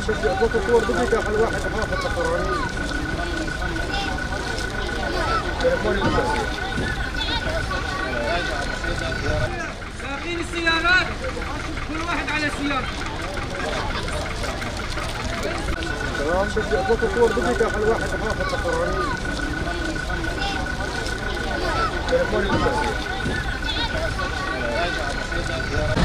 التصور بديك على واحد حافظ القرآني. ساقين السيارات كل واحد على سيارة. تمام التصور بديك على واحد حافظ القرآني.